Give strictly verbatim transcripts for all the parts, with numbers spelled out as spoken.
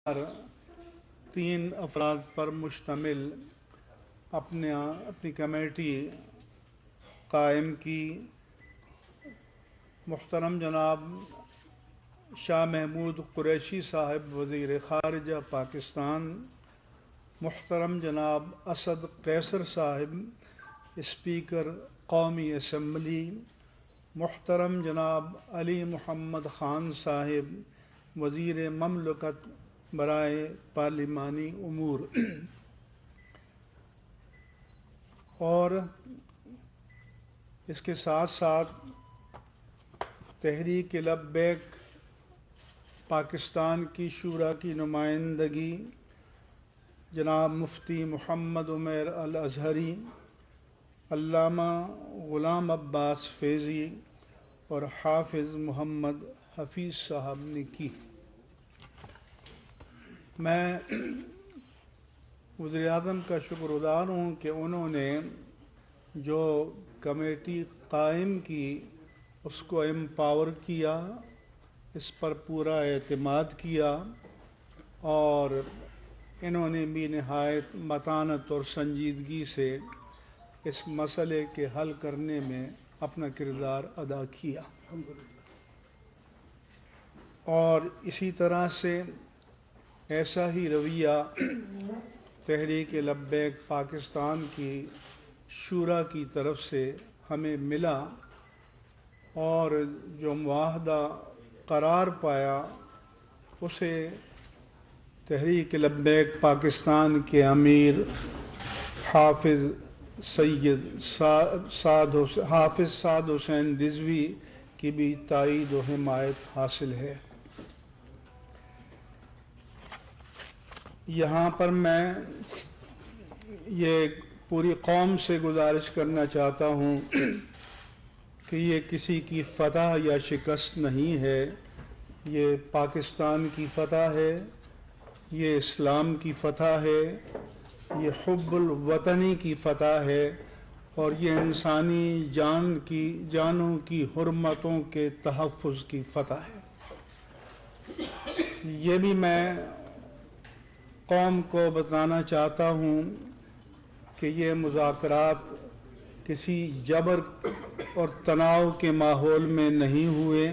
پر تین افراد پر مشتمل اپنے اپنی کمیٹی قائم کی۔ محترم جناب شاہ محمود قریشی صاحب وزیر خارجہ پاکستان، محترم جناب اسد قیصر صاحب اسپیکر قومی اسمبلی، محترم جناب علی محمد خان صاحب وزیر مملکت برائے پارلیمانی امور، اور اس کے ساتھ ساتھ تحریک لبیک پاکستان کی شورا کی نمائندگی جناب مفتی محمد عمیر الازہری، علامہ غلام عباس فیضی اور حافظ محمد حفیظ صاحب نے کی۔ میں وزیر اعظم کا شکر گزار ہوں کہ انہوں نے جو کمیٹی قائم کی اس کو امپاور کیا، اس پر پورا اعتماد کیا، اور انہوں نے بھی نہایت متانت اور سنجیدگی سے اس مسئلے کے حل کرنے میں اپنا کردار ادا کیا، اور اسی طرح سے ایسا ہی رویہ تحریک لبیک پاکستان کی شورا کی طرف سے ہمیں ملا، اور جو معاہدہ قرار پایا اسے تحریک لبیک پاکستان کے امیر حافظ سید سعد حافظ سعد حسین رضوی کی بھی تائید و حمایت حاصل ہے۔ یہاں پر میں یہ پوری قوم سے گزارش کرنا چاہتا ہوں کہ یہ کسی کی فتح یا شکست نہیں ہے، یہ پاکستان کی فتح ہے، یہ اسلام کی فتح ہے، یہ حب الوطنی کی فتح ہے، اور یہ انسانی جان کی جانوں کی حرمتوں کے تحفظ کی فتح ہے۔ یہ بھی میں قوم کو بتانا چاہتا ہوں کہ یہ مذاکرات کسی جبر اور تناؤ کے ماحول میں نہیں ہوئے،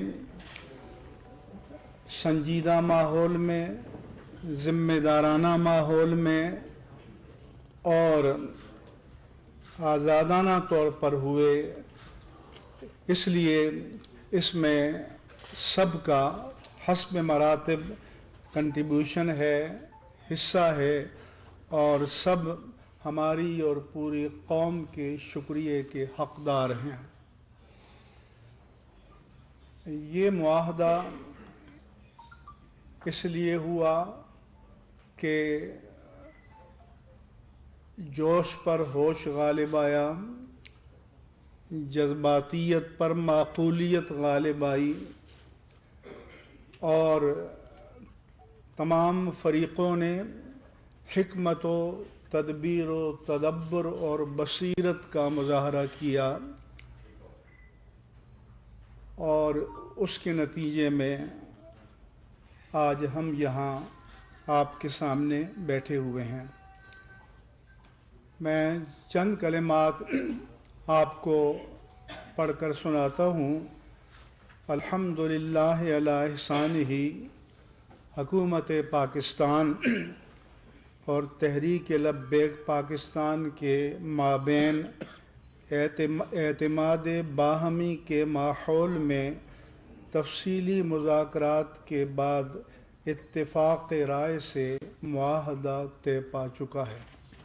سنجیدہ ماحول میں، ذمہ دارانہ ماحول میں اور آزادانہ طور پر ہوئے۔ اس لیے اس میں سب کا حسب مراتب کنٹریبیوشن ہے، حصہ ہے، اور سب ہماری اور پوری قوم کے شکریہ کے حقدار ہیں۔ یہ معاہدہ اس لیے ہوا کہ جوش پر ہوش غالب آیا، جذباتیت پر معقولیت غالب آئی، اور تمام فریقوں نے حکمت و تدبیر و تدبر اور بصیرت کا مظاہرہ کیا، اور اس کے نتیجے میں آج ہم یہاں آپ کے سامنے بیٹھے ہوئے ہیں۔ میں چند کلمات آپ کو پڑھ کر سناتا ہوں۔ الحمدللہ علی احسانہ، حکومت پاکستان اور تحریک لبیک پاکستان کے مابین اعتماد باہمی کے ماحول میں تفصیلی مذاکرات کے بعد اتفاق رائے سے معاہدہ طے پا چکا ہے۔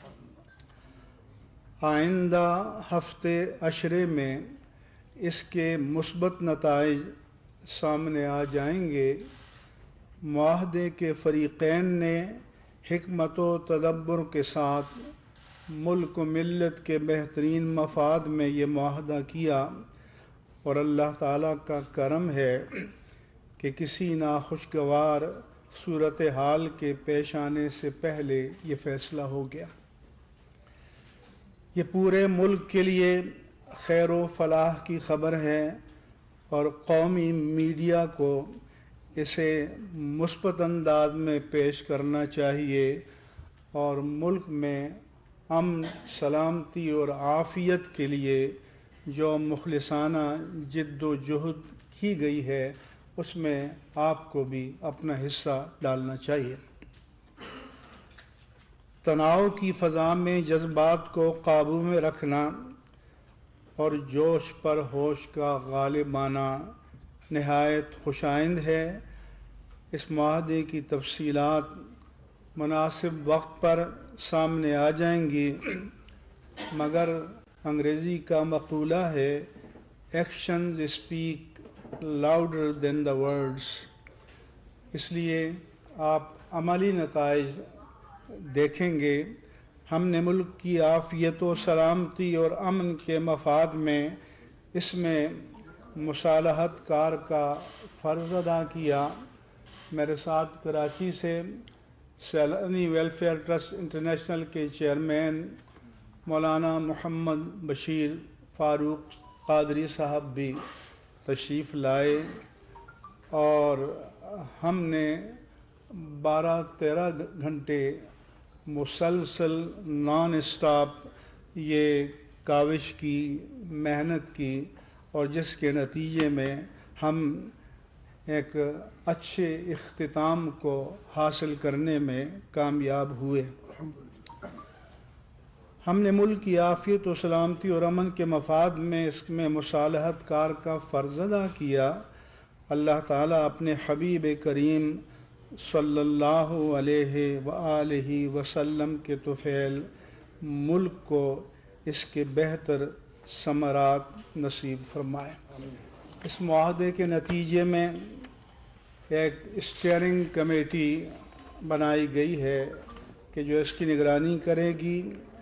آئندہ ہفتے عشرے میں اس کے مثبت نتائج سامنے آ جائیں گے۔ معاہدے کے فریقین نے حکمت و تدبر کے ساتھ ملک و ملت کے بہترین مفاد میں یہ معاہدہ کیا، اور اللہ تعالیٰ کا کرم ہے کہ کسی ناخوشگوار صورتحال کے پیش آنے سے پہلے یہ فیصلہ ہو گیا۔ یہ پورے ملک کے لیے خیر و فلاح کی خبر ہے، اور قومی میڈیا کو اسے مثبت انداز میں پیش کرنا چاہیے اور ملک میں امن، سلامتی اور عافیت کے لیے جو مخلصانہ جد و جہد کی گئی ہے اس میں آپ کو بھی اپنا حصہ ڈالنا چاہیے۔ تناؤ کی فضا میں جذبات کو قابو میں رکھنا اور جوش پر ہوش کا غالب آنا نہایت خوشائند ہے۔ اس معاہدے کی تفصیلات مناسب وقت پر سامنے آ جائیں گی، مگر انگریزی کا مقولہ ہے actions speak louder than the words, اس لیے آپ عملی نتائج دیکھیں گے۔ ہم نے ملک کی عافیت و سلامتی اور امن کے مفاد میں اس میں مصالحت کار کا فرض ادا کیا۔ میرے ساتھ کراچی سے سیلانی ویلفیئر ٹرسٹ انٹرنیشنل کے چیئرمین مولانا محمد بشیر فاروق قادری صاحب بھی تشریف لائے اور ہم نے بارہ تیرہ گھنٹے مسلسل نان اسٹاپ یہ کاوش کی، محنت کی اور جس کے نتیجے میں ہم ایک اچھے اختتام کو حاصل کرنے میں کامیاب ہوئے۔ ہم نے ملک کی عافیت و سلامتی اور امن کے مفاد میں اس میں مصالحت کار کا فرض ادا کیا۔ اللہ تعالیٰ اپنے حبیب کریم صلی اللہ علیہ وآلہ وسلم کے طفیل ملک کو اس کے بہتر ثمرات نصیب فرمائے۔ اس معاہدے کے نتیجے میں ایک اسٹیئرنگ کمیٹی بنائی گئی ہے کہ جو اس کی نگرانی کرے گی۔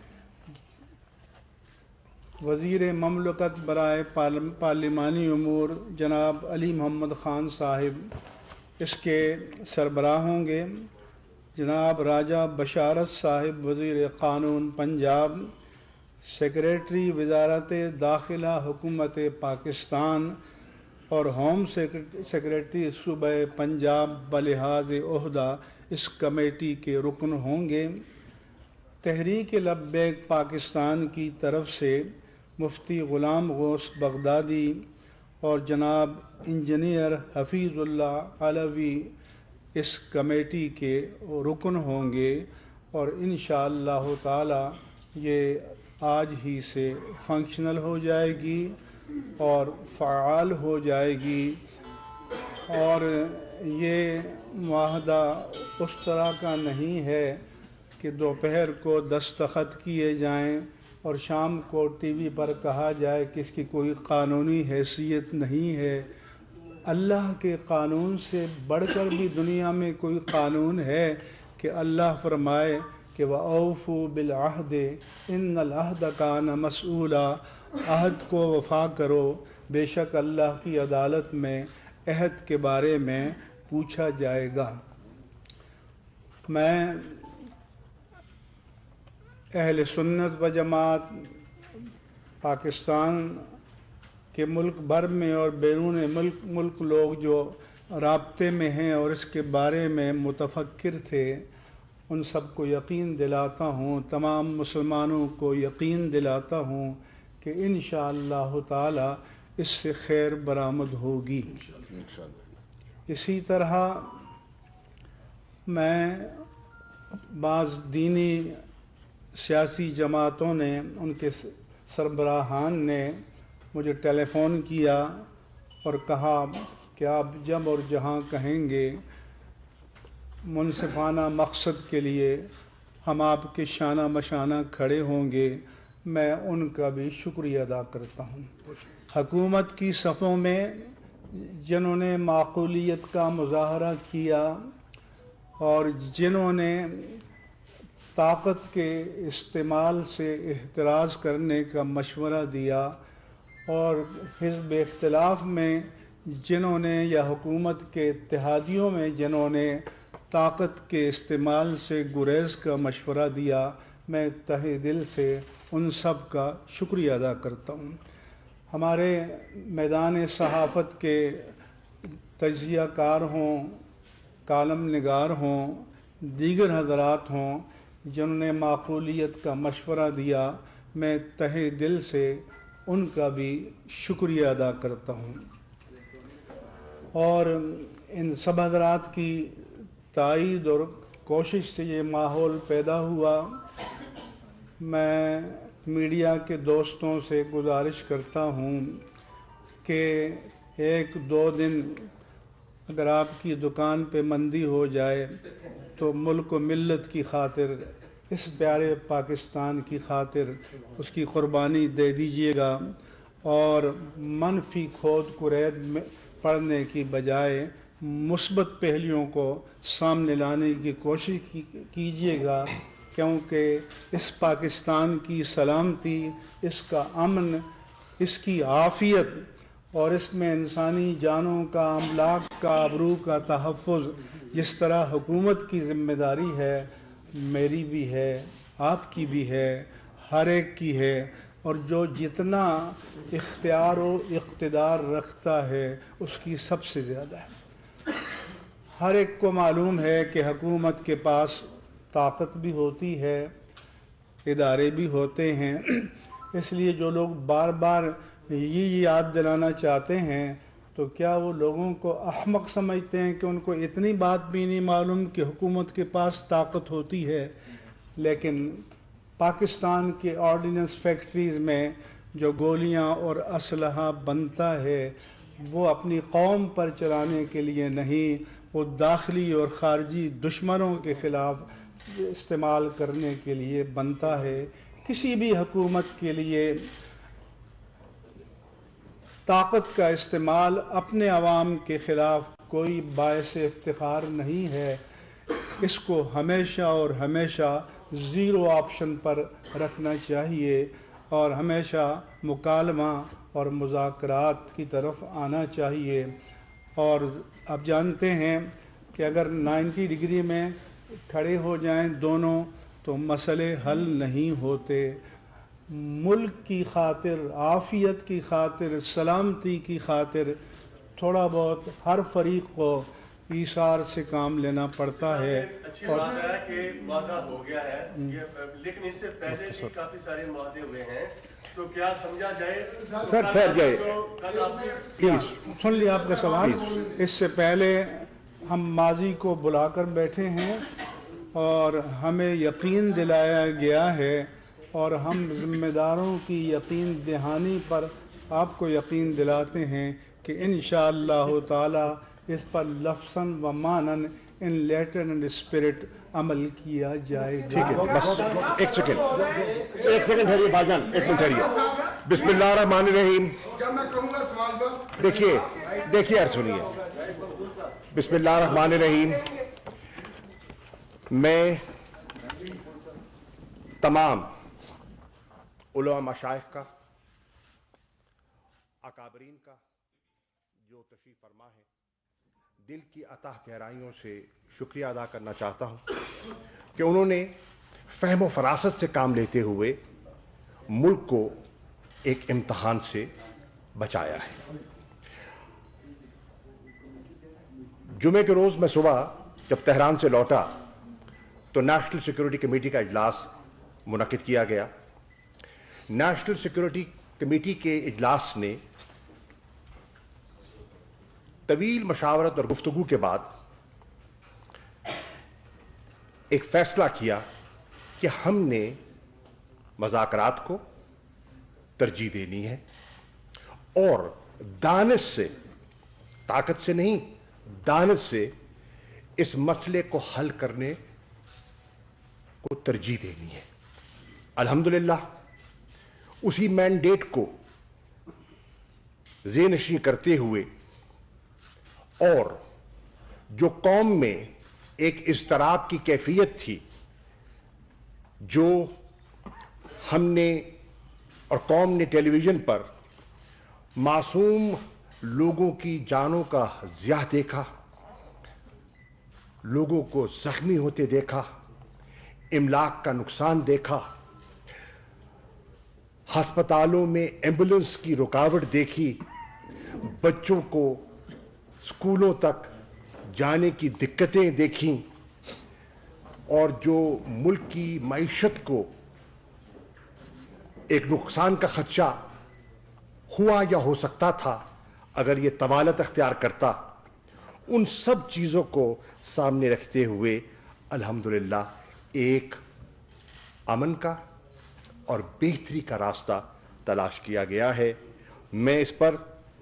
وزیر مملکت برائے پارلیمانی امور جناب علی محمد خان صاحب اس کے سربراہ ہوں گے۔ جناب راجہ بشارت صاحب وزیر قانون پنجاب، سیکریٹری وزارت داخلہ حکومت پاکستان اور ہوم سیکریٹری صوبہ پنجاب بلحاظ عہدہ اس کمیٹی کے رکن ہوں گے۔ تحریک لبیک پاکستان کی طرف سے مفتی غلام غوث بغدادی اور جناب انجینئر حفیظ اللہ علوی اس کمیٹی کے رکن ہوں گے اور انشاءاللہ تعالی یہ آج ہی سے فنکشنل ہو جائے گی اور فعال ہو جائے گی، اور یہ معاہدہ اس طرح کا نہیں ہے کہ دوپہر کو دستخط کیے جائیں اور شام کو ٹی وی پر کہا جائے کہ اس کی کوئی قانونی حیثیت نہیں ہے۔ اللہ کے قانون سے بڑھ کر بھی دنیا میں کوئی قانون ہے کہ اللہ فرمائے کہ وَأَوْفُوا بِالْعَهْدِ إِنَّ الْعَهْدَ كَانَ مَسْئُولًا، عہد کو وفا کرو، بے شک اللہ کی عدالت میں عہد کے بارے میں پوچھا جائے گا۔ میں اہل سنت و جماعت پاکستان کے ملک بھر میں اور بیرون ملک ملک لوگ جو رابطے میں ہیں اور اس کے بارے میں متفکر تھے، ان سب کو یقین دلاتا ہوں، تمام مسلمانوں کو یقین دلاتا ہوں کہ انشاءاللہ تعالی اس سے خیر برآمد ہوگی۔ اسی طرح میں بعض دینی سیاسی جماعتوں نے، ان کے سربراہان نے مجھے ٹیلی فون کیا اور کہا کہ آپ جب اور جہاں کہیں گے منصفانہ مقصد کے لیے ہم آپ کے شانہ مشانہ کھڑے ہوں گے۔ میں ان کا بھی شکریہ ادا کرتا ہوں۔ حکومت کی صفوں میں جنہوں نے معقولیت کا مظاہرہ کیا اور جنہوں نے طاقت کے استعمال سے احتراز کرنے کا مشورہ دیا اور حزب اختلاف میں جنہوں نے یا حکومت کے اتحادیوں میں جنہوں نے طاقت کے استعمال سے گریز کا مشورہ دیا، میں تہہ دل سے ان سب کا شکریہ ادا کرتا ہوں۔ ہمارے میدان صحافت کے تجزیہ کار ہوں، کالم نگار ہوں، دیگر حضرات ہوں جنہوں نے معقولیت کا مشورہ دیا، میں تہہ دل سے ان کا بھی شکریہ ادا کرتا ہوں۔ اور ان سب حضرات کی تائید اور کوشش سے یہ ماحول پیدا ہوا۔ میں میڈیا کے دوستوں سے گزارش کرتا ہوں کہ ایک دو دن اگر آپ کی دکان پہ مندی ہو جائے تو ملک و ملت کی خاطر، اس پیارے پاکستان کی خاطر اس کی قربانی دے دیجیے گا، اور منفی کھود کرید میں پڑھنے کی بجائے مثبت پہلوؤں کو سامنے لانے کی کوشش کیجیے گا، کیونکہ اس پاکستان کی سلامتی، اس کا امن، اس کی عافیت اور اس میں انسانی جانوں کا، املاک کا، آبرو کا تحفظ جس طرح حکومت کی ذمہ داری ہے، میری بھی ہے، آپ کی بھی ہے، ہر ایک کی ہے، اور جو جتنا اختیار و اقتدار رکھتا ہے اس کی سب سے زیادہ ہے۔ ہر ایک کو معلوم ہے کہ حکومت کے پاس طاقت بھی ہوتی ہے، ادارے بھی ہوتے ہیں، اس لیے جو لوگ بار بار یہ یاد دلانا چاہتے ہیں تو کیا وہ لوگوں کو احمق سمجھتے ہیں کہ ان کو اتنی بات بھی نہیں معلوم کہ حکومت کے پاس طاقت ہوتی ہے؟ لیکن پاکستان کے آرڈیننس فیکٹریز میں جو گولیاں اور اسلحہ بنتا ہے وہ اپنی قوم پر چلانے کے لیے نہیں، وہ داخلی اور خارجی دشمنوں کے خلاف استعمال کرنے کے لیے بنتا ہے۔ کسی بھی حکومت کے لیے طاقت کا استعمال اپنے عوام کے خلاف کوئی باعث افتخار نہیں ہے، اس کو ہمیشہ اور ہمیشہ زیرو آپشن پر رکھنا چاہیے اور ہمیشہ مکالمہ اور مذاکرات کی طرف آنا چاہیے۔ اور آپ جانتے ہیں کہ اگر نائنٹی ڈگری میں کھڑے ہو جائیں دونوں تو مسئلے حل نہیں ہوتے۔ ملک کی خاطر، عافیت کی خاطر، سلامتی کی خاطر تھوڑا بہت ہر فریق کو ایثار سے کام لینا پڑتا ہے۔ اچھی بات ہے کہ وعدہ ہو گیا ہے، لیکن اس سے پہلے بھی کافی سارے معاہدے ہوئے ہیں، تو کیا سمجھا جائے سر ٹھہر جائے کل آپ نے پلیز سن لیا آپ کا سوال۔ اس سے پہلے ہم ماضی کو بلا کر بیٹھے ہیں اور ہمیں یقین دلایا گیا ہے اور ہم ذمہ داروں کی یقین دہانی پر آپ کو یقین دلاتے ہیں کہ انشاءاللہ تعالی اس پر لفظاً و معناً ان لیٹر اینڈ اسپرٹ عمل کیا جائے گا۔ ٹھیک ہے، بس ایک سیکنڈ ایک سیکنڈ ٹھہریے بھائی جان، ایک منٹ ٹھہریے۔ بسم اللہ الرحمن الرحیم۔ جب میں کہوں گا سوال پر دیکھیے دیکھیے یار سنیے، بسم اللہ الرحمن الرحیم۔ میں تمام علماء مشائخ کا، اکابرین کا جو تشریف فرما ہے، دل کی اتاہ گہرائیوں سے شکریہ ادا کرنا چاہتا ہوں کہ انہوں نے فہم و فراست سے کام لیتے ہوئے ملک کو ایک امتحان سے بچایا ہے۔ جمعے کے روز میں صبح جب تہران سے لوٹا تو نیشنل سیکورٹی کمیٹی کا اجلاس منعقد کیا گیا۔ نیشنل سیکورٹی کمیٹی کے اجلاس نے طویل مشاورت اور گفتگو کے بعد ایک فیصلہ کیا کہ ہم نے مذاکرات کو ترجیح دینی ہے اور دانش سے، طاقت سے نہیں، دانش سے اس مسئلے کو حل کرنے کو ترجیح دینی ہے۔ الحمدللہ اسی مینڈیٹ کو ذہن نشین کرتے ہوئے اور جو قوم میں ایک اضطراب کی کیفیت تھی جو ہم نے اور قوم نے ٹیلی ویژن پر معصوم لوگوں کی جانوں کا ضیاع دیکھا، لوگوں کو زخمی ہوتے دیکھا، املاک کا نقصان دیکھا، ہسپتالوں میں ایمبولینس کی رکاوٹ دیکھی، بچوں کو स्कूलों तक जाने की दिक्कतें देखीं और जो मुल्क की मईशत को एक नुकसान का खदशा हुआ या हो सकता था अगर ये तवालत अख्तियार करता, उन सब चीजों को सामने रखते हुए अल्हम्दुलिल्लाह एक अमन का और बेहतरी का रास्ता तलाश किया गया है। मैं इस पर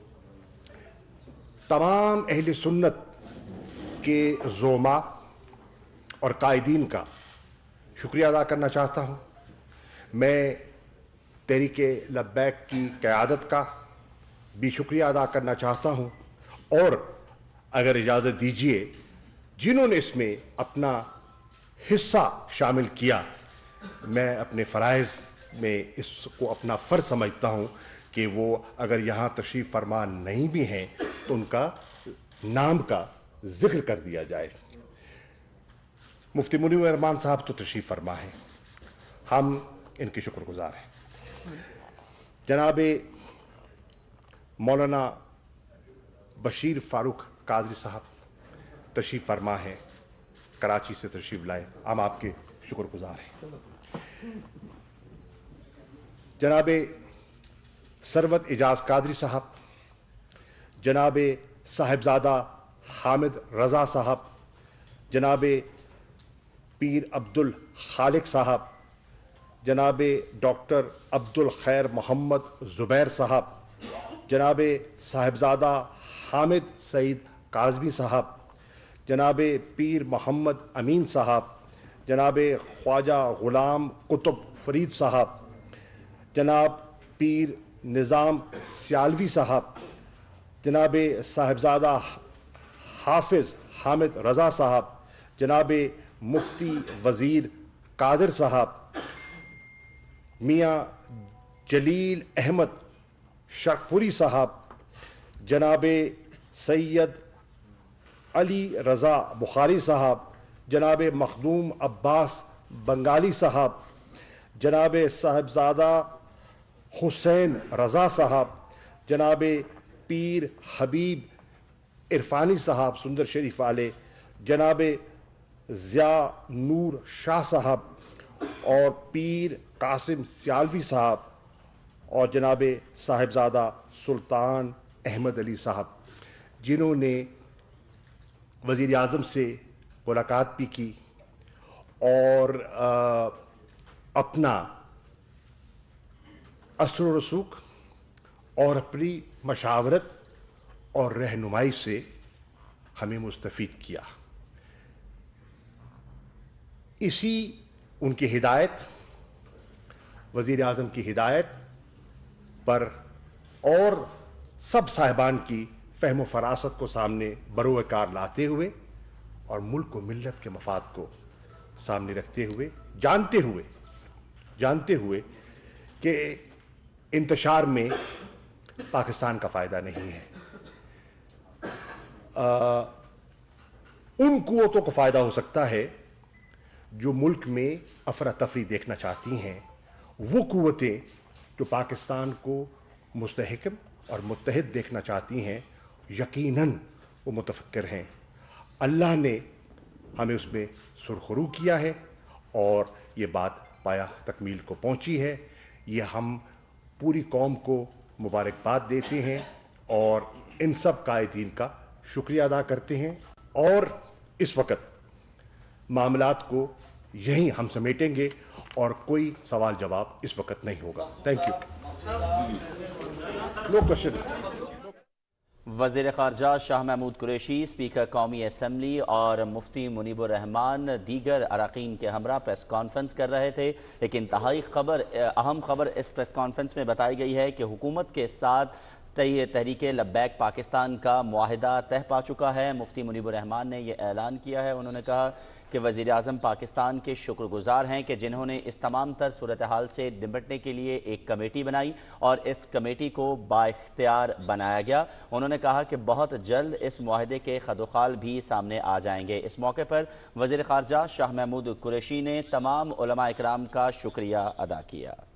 तमाम अहले सुन्नत के ज़ोमा और कायदीन का शुक्रिया अदा करना चाहता हूं। मैं तहरीके लब्बैक की क़यादत का भी शुक्रिया अदा करना चाहता हूं और अगर इजाज़त दीजिए, जिन्होंने इसमें अपना हिस्सा शामिल किया, मैं अपने फ़राइज़ में इसको अपना फ़र्ज़ समझता हूं कि वो अगर यहां तशरीफ़ फरमा नहीं भी हैं तो उनका नाम का जिक्र कर दिया जाए। मुफ्ती मुनीब रहमान साहब तो तशरीफ़ फरमा हैं, हम इनके शुक्रगुजार हैं। जनाबे मौलाना बशीर फारूक कादरी साहब तशरीफ़ फरमा हैं, कराची से तशरीफ़ लाए, हम आपके शुक्रगुजार हैं। जनाबे सरवत इजाज़ कादरी साहब, जनाबे साहिबजादा हामिद रजा साहब, जनाबे पीर अब्दुल खालिक साहब, जनाबे डॉक्टर अब्दुल खैर मोहम्मद जुबैर साहब, जनाबे साहिबजादा हामिद सईद काज़मी साहब, जनाबे पीर मोहम्मद अमीन साहब, जनाबे ख्वाजा गुलाम कुतुब फरीद साहब, जनाब पीर निज़ाम सियालवी साहब, जनाबे साहिबजादा हाफिज हामिद रजा साहब, जनाबे मुफ्ती वजीर कादिर साहब, मियां जलील अहमद शरफुरी साहब, जनाबे सैयद अली रजा बुखारी साहब, जनाबे मखदूम अब्बास बंगाली साहब, जनाबे साहिबजादा हुसैन रजा साहब, जनाबे पीर हबीब इरफानी साहब सुंदर शरीफ वाले, जनाबे ज़िया नूर शाह साहब और पीर कासिम सियालवी साहब और जनाबे साहिबजादा सुल्तान अहमद अली साहब, जिन्होंने वज़ीर आज़म से मुलाकात भी की और आ, अपना असर व रसूख और अपनी मशावरत और रहनुमाई से हमें मुस्तफ़ीद किया। इसी उनकी हिदायत, वज़ीर आज़म की हिदायत पर और सब साहिबान की फ़हम फ़रासत को सामने बरोकार लाते हुए और मुल्क व मिल्लत के मफाद को सामने रखते हुए, जानते हुए जानते हुए कि इंतशार में पाकिस्तान का फ़ायदा नहीं है, आ, उन कुव्वतों को फ़ायदा हो सकता है जो मुल्क में अफरा तफरी देखना चाहती हैं। वो कुव्वतें जो पाकिस्तान को मुस्तहकम और मुत्तहिद देखना चाहती हैं, यकीनन वो मुतफक्किर हैं। अल्लाह ने हमें उसमें सुरखरू किया है और ये बात पाया तकमील को पहुंची है। ये हम पूरी कौम को मुबारकबाद देते हैं और इन सब कायदीन का शुक्रिया अदा करते हैं और इस वक्त मामलात को यहीं हम समेटेंगे और कोई सवाल जवाब इस वक्त नहीं होगा। Thank you. No question. वज़ीर ख़ारजा शाह महमूद कुरैशी, स्पीकर कौमी असम्बली और मुफ्ती मुनीबुर रहमान दीगर अरकान के हमरा प्रेस कॉन्फ्रेंस कर रहे थे। एक इंतहाई खबर अहम खबर इस प्रेस कॉन्फ्रेंस में बताई गई है कि हुकूमत के साथ तहरीके लब्बैक पाकिस्तान का मुआहिदा तय पा चुका है। मुफ्ती मुनीबुर रहमान ने यह ऐलान किया है। उन्होंने कहा कि वज़ीर आज़म पाकिस्तान के शुक्रगुजार हैं कि जिन्होंने इस तमाम तर सूरत हाल से निपटने के लिए एक कमेटी बनाई और इस कमेटी को बाइख्तियार बनाया गया। उन्होंने कहा कि बहुत जल्द इस मुआहिदे के खदोखाल भी सामने आ जाएंगे। इस मौके पर वज़ीर ख़ारजा शाह महमूद कुरैशी ने तमाम उलमा इकराम का शुक्रिया अदा किया।